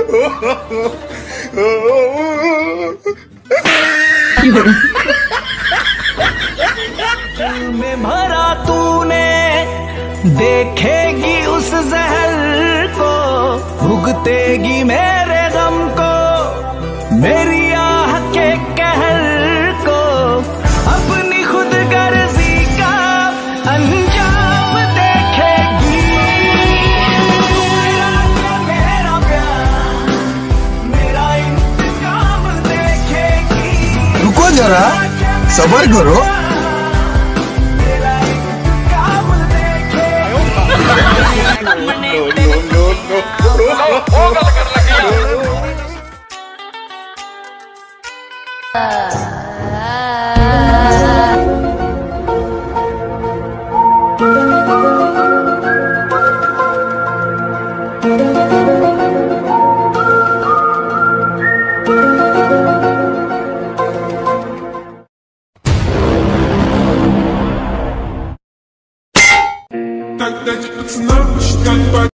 में भरा तूने देखेगी उस जहर को, भुगतेगी मेरे गम को, मेरी आह के कहर को, अपनी खुद गर्जी का अंजाम देखेगी। मेरा प्यार मेरा इंतकाम देखेगी। रुको जरा, सब्र करो। Так дайте пацанам посчитать.